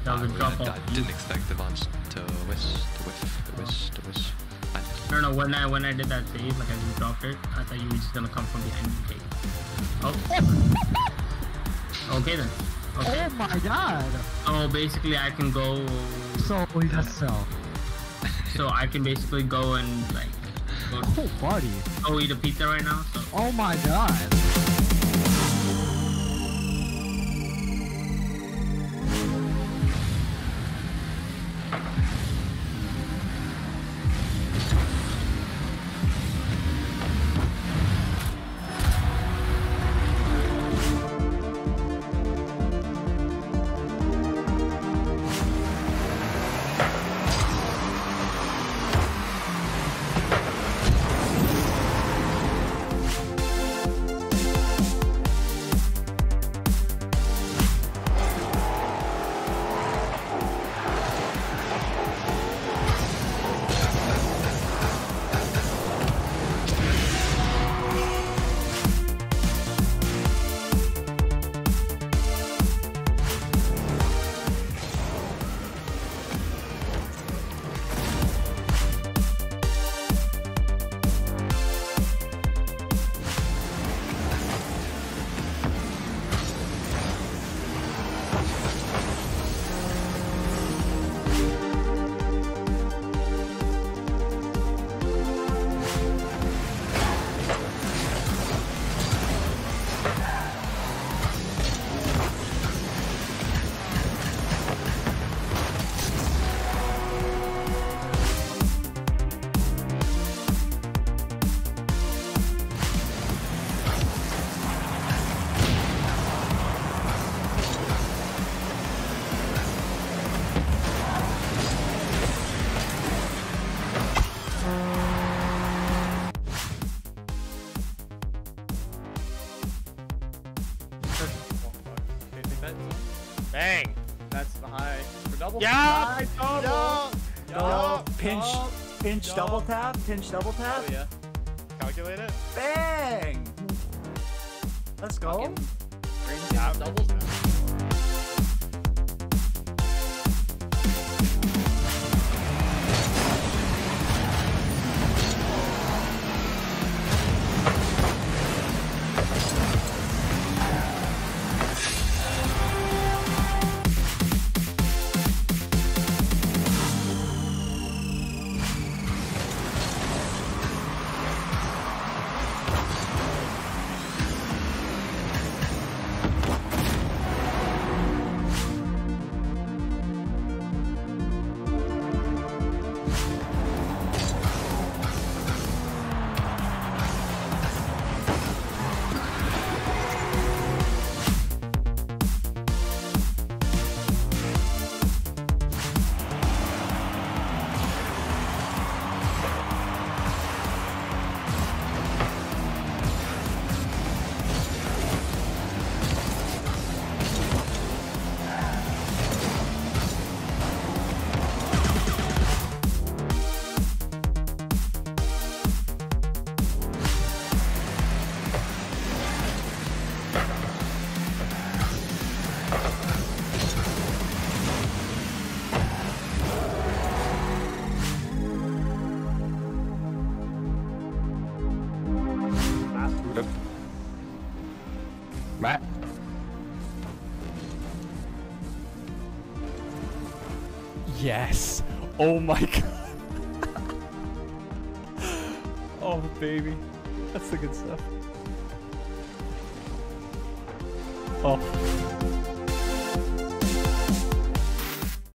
was a drop off. I didn't expect the ones to whiff. No, when I did that save, like I just dropped it, I thought you were just gonna come from behind and take it. Oh. Okay then. Okay. Oh my god! So basically I can go... So I can basically go and like... Oh buddy. Go eat a pizza right now, so... Oh my god! Bang! That's the high. For double? Yeah! Double! Pinch double tap. Pinch double tap. Oh, yeah. Calculate it. Bang! Let's go. Tap. Double tap. Matt. Yes. Oh my god. Oh baby. That's the good stuff. Oh.